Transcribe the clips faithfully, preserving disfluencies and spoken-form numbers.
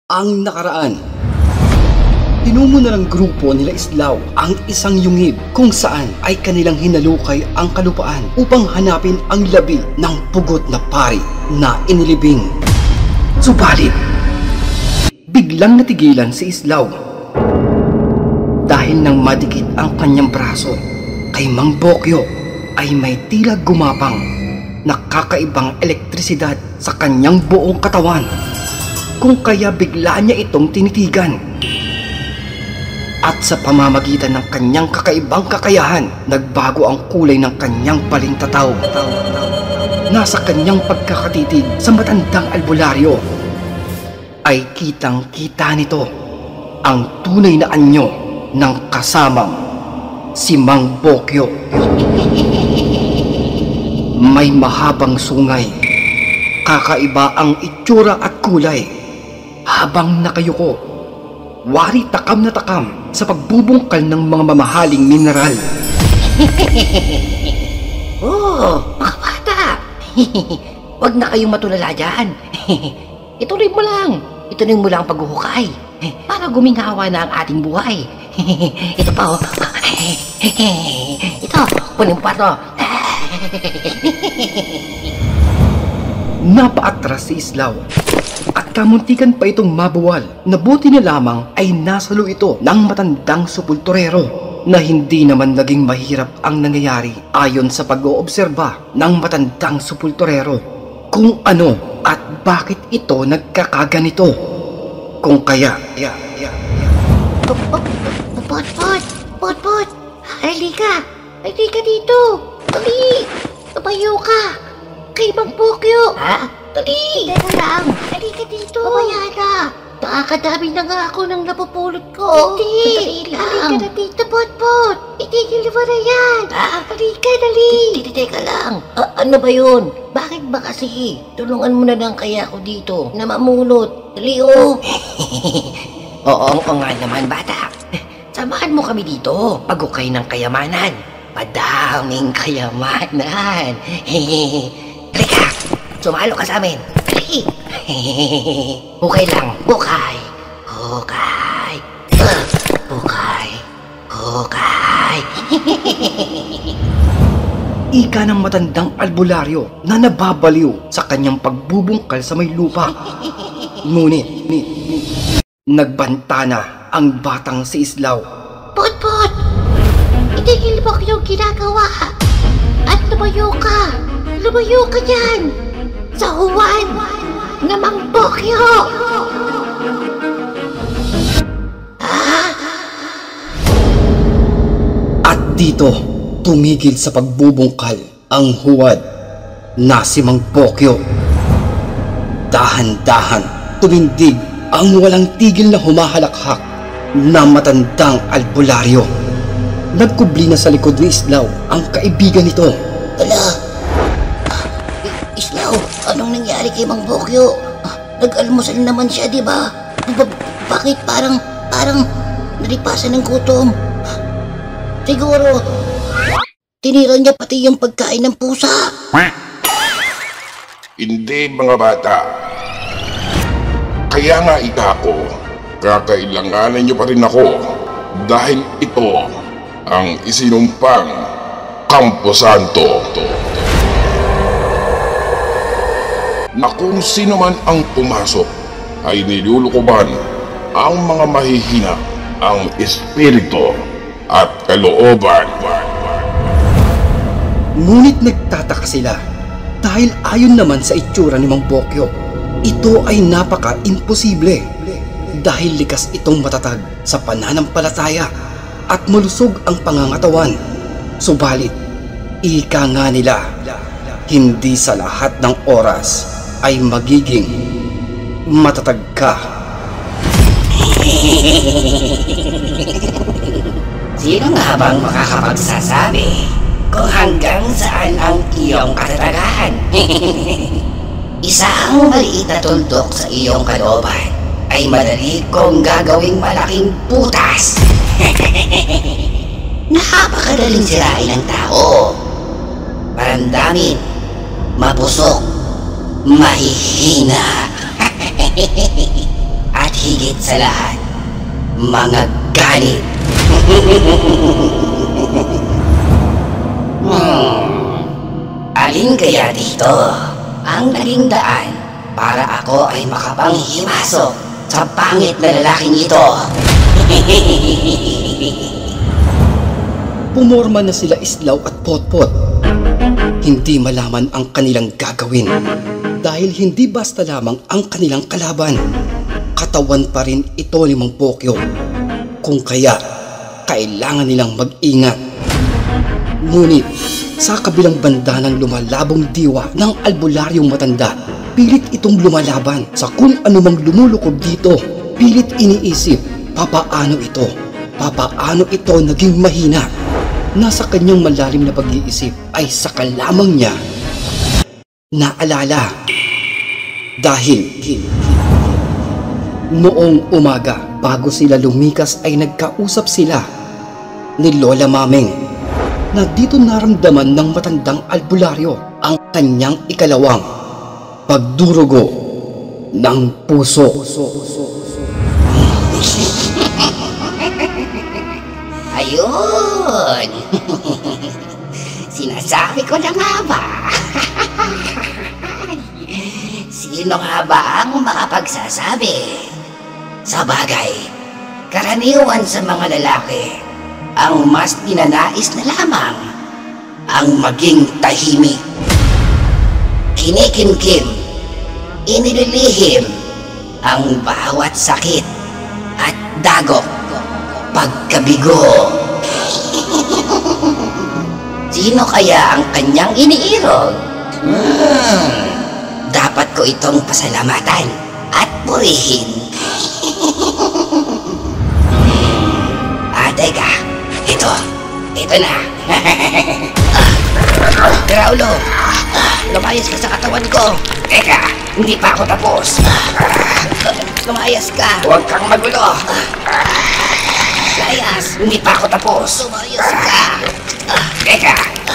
Ang nakaraan. Tinumo na ng grupo nila Islaw ang isang yungib kung saan ay kanilang hinalukay ang kalupaan upang hanapin ang labi ng pugot na pari na inilibing. Subalit, biglang natigilan si Islaw dahil nang madikit ang kanyang braso kay Mang Bokyo ay may tila gumapang na kakaibang elektrisidad sa kanyang buong katawan. Kung kaya bigla niya itong tinitigan. At sa pamamagitan ng kanyang kakaibang kakayahan, nagbago ang kulay ng kanyang balintataw. Nasa kanyang pagkakatitig sa matandang albularyo ay kitang-kita nito ang tunay na anyo ng kasamang si Mang Bokyo. May mahabang sungay, kakaiba ang itsura at kulay. Habang nakayuko, wari takam na takam sa pagbubungkal ng mga mamahaling mineral. Oh, mga bata! Huwag na kayong matulala dyan. Ituloy mo lang. Ituloy mo lang ang paghuhukay para guminhawa na ang ating buhay. Ito pa, oh. Ito, kunin mo pa ito. Napaatras si Islaw at kamuntikan pa itong mabuwal. Nabuti na lamang ay nasalo ito ng matandang supulturero na hindi naman naging mahirap ang nangyayari ayon sa pag-oobserba ng matandang supulturero kung ano at bakit ito nagkakaganito. Kung kaya, ya, ya, ya. Pot, pot, pot, pot. Halika, halika dito. Dali, tumayo ka. Kay Mang Bokyo. Ha? Dali! Teka lang! Halika dito! Mamaya na! Nakakadami na nga ako ng napupulot ko! Hindi! Dali lang! Halika na dito, Potpot! Itigil mo na yan! Ah? Halika, dali! Hindi, teka lang! A- ano ba yun? Bakit ba kasi? Tulungan mo na lang kaya ako dito na mamulot! Dali, oh! Oo, oo nga naman, bata! Samahan mo kami dito! Pagukay ng kayamanan! Padaming kayamanan! Halika! Sumalo ka sa amin. Dali. Hukay lang. Hukay. Hukay. Uh, hukay. Hukay. Ika ng matandang albularyo na nababaliw sa kanyang pagbubungkal sa may lupa. Ngunit, ni, ni, nagbanta na ang batang si Islaw. Pot-pot! Itigil mo yung ginagawa. At lumayo ka. Lumayo ka dyan. Sa huwan na Mang Bokyo! Ah? At dito, tumigil sa pagbubungkal ang huwad na si Mang Bokyo. Dahan-dahan, tumindig ang walang tigil na humahalakhak na matandang albularyo. Nagkubli na sa likod ni Islaw ang kaibigan nito. Ala! Islaw, anong nangyari kay Mang Bokyo? Nag-almusal naman siya, di ba? Ba- bakit parang, parang nalipasan ng gutom? Siguro, tinira niya pati yung pagkain ng pusa. Hindi, mga bata. Kaya nga ika ko, kakailanganan niyo pa rin ako dahil ito ang isinumpang Camposanto. Na kung sino man ang pumasok ay nilulukuban ang mga mahihina, ang espiritu at kalooban. Ngunit nagtataka sila dahil ayon naman sa itsura ni Mang Bokyo, ito ay napaka-imposible dahil likas itong matatag sa pananampalataya at malusog ang pangangatawan. Subalit, ika nga nila, hindi sa lahat ng oras ay magiging matatag ka. Sino nga bang makakapagsasabi kung hanggang saan ang iyong katatagahan? Isang maliit na tuldok sa iyong kalooban ay madali kong gagawing malaking butas. Napakadaling sirain ng tao. Paramdamin, mapusok, mahihina at sa lahat, mga ganit. hmm. Alin kaya dito ang naging daan para ako ay makapanghimasok sa pangit na lalaking ito? Pumorma na sila Islaw at Potpot. Hindi malaman ang kanilang gagawin dahil hindi basta lamang ang kanilang kalaban. Katawan pa rin ito ni Mang Pokyo. Kung kaya, kailangan nilang mag-ingat. Ngunit, sa kabilang banda ng lumalabong diwa ng albularyong matanda, pilit itong lumalaban sa kung anumang lumulukob dito. Pilit iniisip, papaano ito? Papaano ito naging mahina? Nasa kanyang malalim na pag-iisip ay saka lamang niya naalala. Dahil noong umaga bago sila lumikas ay nagkausap sila ni Lola Mameng na dito naramdaman ng matandang albularyo ang kanyang ikalawang pagdurugo ng puso. Ayun! Sinasabi ko na nga ba? Sino nga ba ang makapagsasabi? Sa bagay, karaniwan sa mga lalaki, ang mas ninanais na lamang ang maging tahimik. Kinikimkim, inililihim ang bawat sakit at dagok pagkabigo. Sino kaya ang kanyang iniirog? Hmm, dapat ko itong pasalamatan at purihin. Ah, teka. Ito. Ito na. Raulo, lumayas ka sa katawan ko. Teka, hindi pa ako tapos. Lumayas ka. Huwag kang magulo. Layas, hindi pa ako tapos. Lumayas ka. Teka.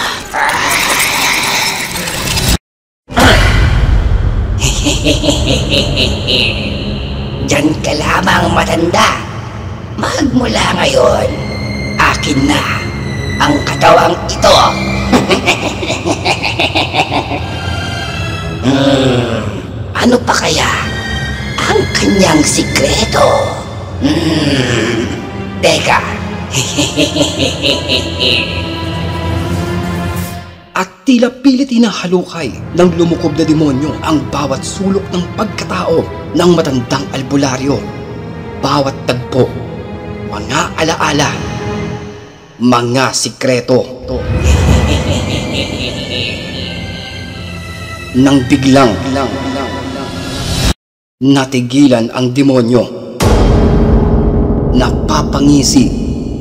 Diyan ka lamang, matanda. Magmula ngayon, akin na ang katawang ito. hmm, ano pa kaya ang kanyang sikreto? Hmm, teka. At tila pilit hinahalukay ng lumukob na demonyo ang bawat sulok ng pagkatao ng matandang albularyo. Bawat tagpo, mga alaala, mga sikreto. Nang biglang natigilan ang demonyo, napapangisi.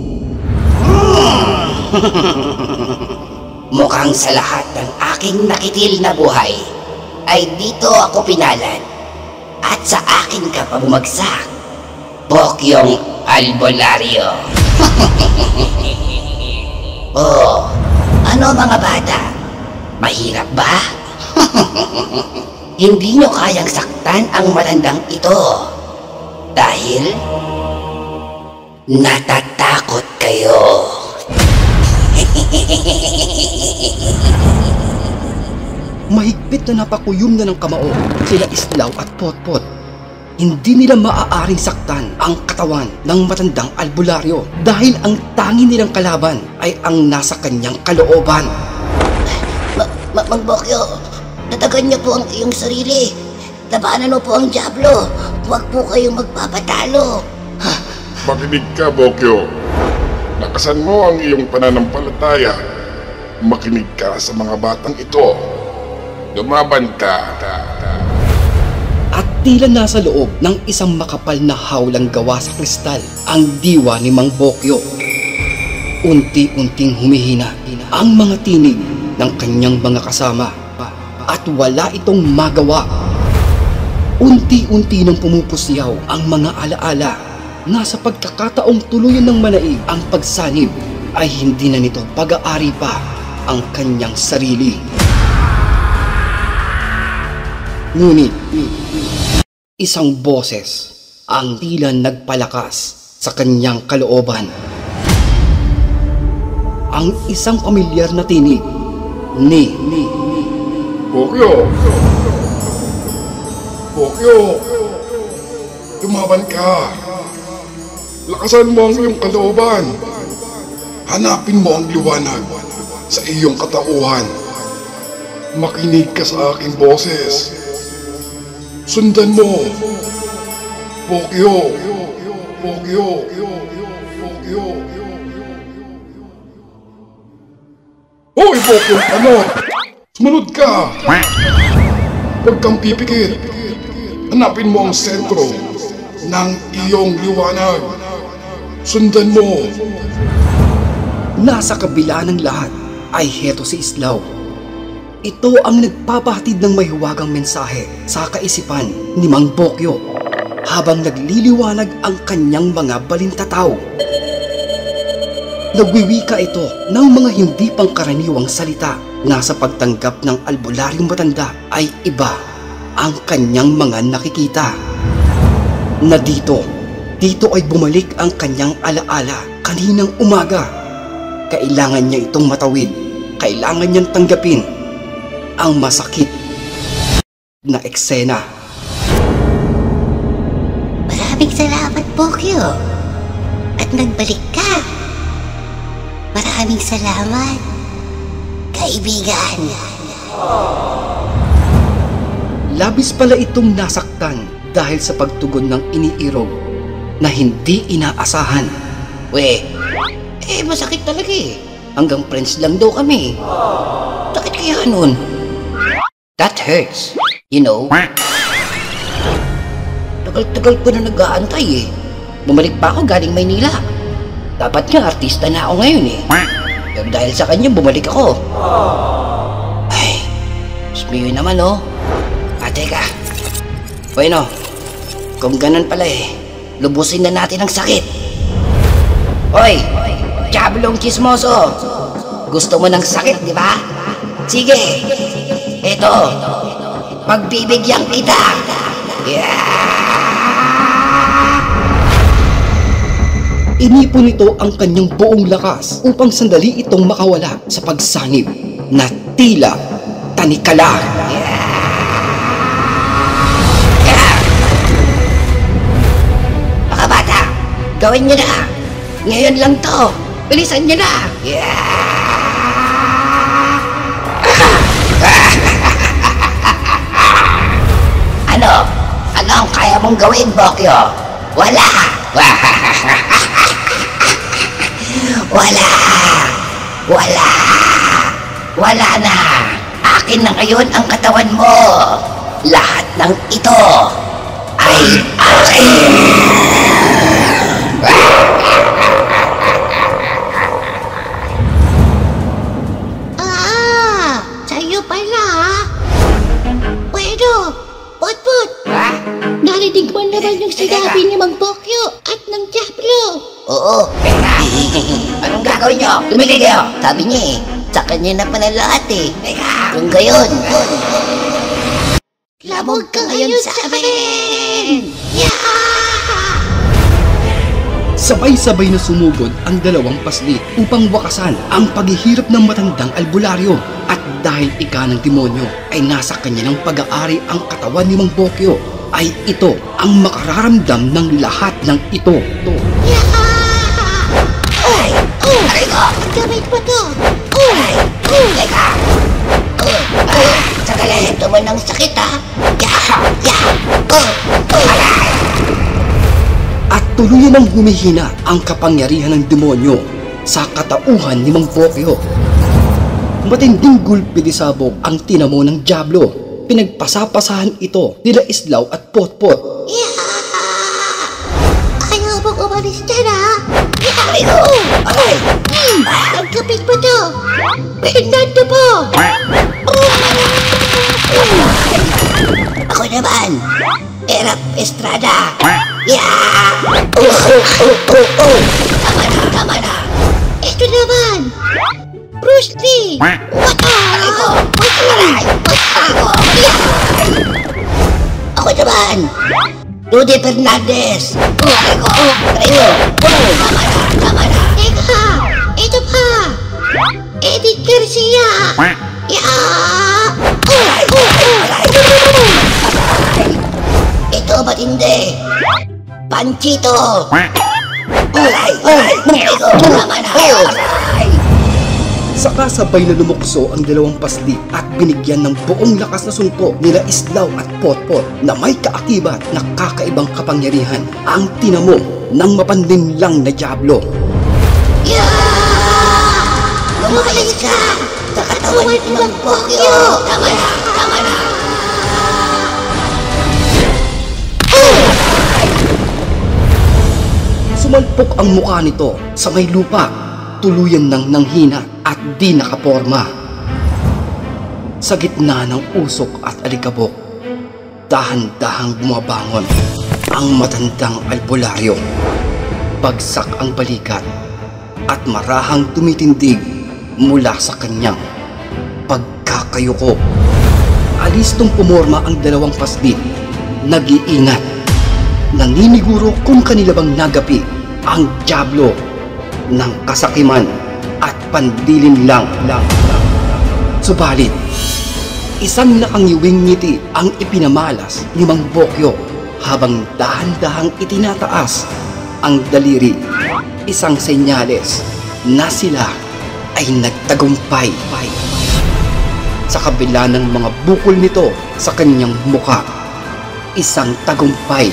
Mukhang sa lahat ng aking nakitil na buhay ay dito ako pinalan at sa akin ka pa bumagsak, Pokyong Albularyo. Oh, ano mga bata? Mahirap ba? Hindi nyo kayang saktan ang matandang ito dahil natatakot kayo. Mahigpit na napakuyom na ng kamao sila Islaw at Potpot. Hindi nila maaaring saktan ang katawan ng matandang albularyo dahil ang tangi nilang kalaban ay ang nasa kanyang kalooban. Ma- Ma- Mang Pokyo, tatagan niyo po ang iyong sarili. Labanan mo po ang Diablo. Huwag po kayong magpapatalo. Makinig ka, Pokyo. Lakasan mo ang iyong pananampalataya. Makinig ka sa mga batang ito. Lumaban ka. At tila nasa loob ng isang makapal na hawlang gawa sa kristal ang diwa ni Mang Pokyo. Unti-unting humihina ang mga tinig ng kanyang mga kasama at wala itong magawa. Unti-unti nang pumupusyaw ang mga alaala na sa pagkakataong tuluyan ng manaig ang pagsanib ay hindi na nito pag-aari pa ang kanyang sarili. Ngunit, isang boses ang tila nagpalakas sa kanyang kalooban. Ang isang pamilyar na tinig ni ni Pokyo! Pokyo! Lumaban ka! Lakasan mo ang iyong kalooban! Hanapin mo ang liwanag sa iyong katauhan. Makinig ka sa aking boses. Sundan mo! Pokyo! Pokyo! Pokyo! Hoy, Pokyo! Ano? Sumunod ka! Huwag kang pipikit. Hanapin mo ang sentro ng iyong liwanag. Sundan mo. Nasa kabila ng lahat ay heto si Islaw. Ito ang nagpapahatid ng mahiwagang mensahe sa kaisipan ni Mang Pokyo habang nagliliwanag ang kanyang mga balintataw. Nagwiwika ito ng mga hindi pangkaraniwang salita na sa pagtanggap ng albularyong matanda ay iba ang kanyang mga nakikita. Na dito, dito ay bumalik ang kanyang alaala kaninang umaga. Kailangan niya itong matawid. Kailangan niyang tanggapin ang masakit na eksena. Maraming salamat, Pokyo. At nagbalik ka. Maraming salamat, kaibigan. Labis pala itong nasaktan dahil sa pagtugon ng iniirog na hindi inaasahan. We, eh masakit talaga eh. Hanggang friends lang daw kami. Bakit kaya nun? That hurts, you know. Tagal-tagal ko na nag-aantay eh. Bumalik pa ako galing Maynila. Dapat nga artista na ako ngayon eh. Pero dahil sa kanya bumalik ako. Ay, smiyo naman oh. Ah, teka. Bueno, kung ganun pala eh, lubusin na natin ang sakit. Hoy, Diablong Chismoso. Gusto mo ng sakit, di ba? Sige, eto, pagbibigyan kita. Yeah! Inipon nito ang kanyang buong lakas upang sandali itong makawala sa pagsanib na tila tanikala. Yeah! Yeah! Mga bata, gawin niyo na. Ngayon lang to. Bilisan niyo na. Yeah! Ano? Ano ang kaya mong gawin, Pokyo? Wala! Wala! Wala! Wala na! Akin na ngayon ang katawan mo! Lahat ng ito ay akin! Ah! Sa'yo pala, ha? Bueno, Putput! Ha? Narinig mo naman yung sinabi ni Mang Pokyo at ng Diablo. Oo, teka. Anong gagawin nyo? Tumigil kayo. Sabi niya eh, sa kanya na pala lahat eh. Teka. Kung gayon. Labog ka ngayon sa amin! Yeah! Sabay-sabay na sumugod ang dalawang paslit upang wakasan ang paghihirap ng matandang albularyo. At dahil ika ng demonyo ay nasa kanya ng pag-aari ang katawan ni Mang Pokyo, ay ito ang makararamdam ng lahat ng ito. Yeah! Ay! Oh! Aray ko! Gamit mo to! Oh! Oh! Teka! Oh! Ay! Sandali! Ito mo ng sakit ha! Yeah! Yeah! Oh! Oh! Aray! At tuluyan ng humihina ang kapangyarihan ng demonyo sa katauhan ni Mang Pokyo. Matinding gulpi di sabog ang tinamo ng Diablo. Pinagpasapasahan ito nila Islaw at Potpot. Yeah! Ayaw mong umalis dyan, ha? Yeah! Aray ko! Aray! Hmm! Ang kapit mo to! Pinando mo! Ako naman! Erap Estrada! Yeah! Oh! Oh! Oh! Oh! Tama na! Tama na! Ito naman! Bruce Lee! What? Aray ko! Aray! Aray ko! Yeah! Ako naman! Rudy Fernandez! Aray ko! Aray ko! Tama na! Tama na! Teka! Ito pa! Edith Garcia! Yeah! Aray! Aray! Aray! Ito matindi! Panchito! Aray! Aray! Aray ko! Tama na! Aray! Saka sabay na lumukso ang dalawang pasli at binigyan ng buong lakas na suntok nila Islaw at Potpot na may kaakibat na kakaibang kapangyarihan ang tinamo ng mapanlinlang na Diablo. Yeah! Lumalis ka! Sa katawan ni Mang Pokyo! Tama na! Tama na! Sumalpok ang mukha nito sa may lupa, tuluyan ng nanghina at di nakaporma. Sa gitna ng usok at alikabok, dahan-dahang bumabangon ang matandang albularyo. Bagsak ang balikat at marahang tumitindig mula sa kanyang pagkakayuko. Alistong pumorma ang dalawang paslit, nag-iingat. Naniniguro kung kanila bang nagapi ang Diablo ng kasakiman at pandilin lang lang lang. Subalit, isang nakangiwing ngiti ang ipinamalas ni Mang Bokyo habang dahan-dahang itinataas ang daliri. Isang senyales na sila ay nagtagumpay. Sa kabila ng mga bukol nito sa kanyang mukha, isang tagumpay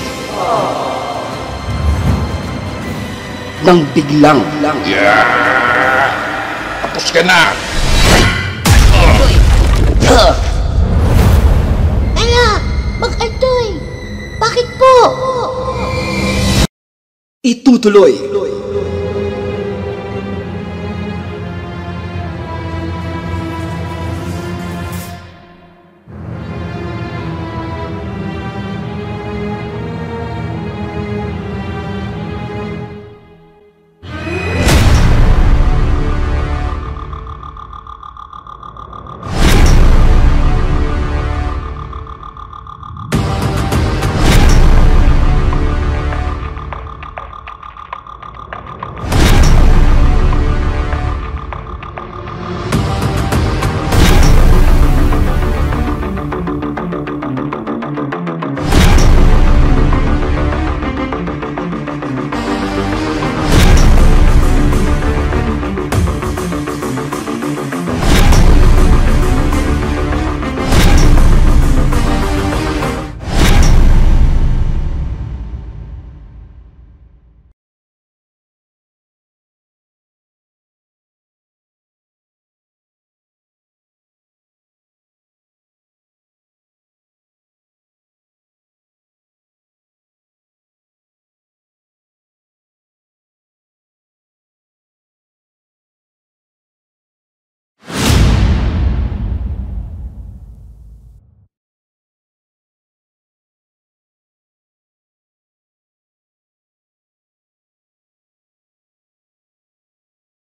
nang biglang lang. Yeah! Tapos ka na! Kaya! Mag-antoy! Bakit po? Itutuloy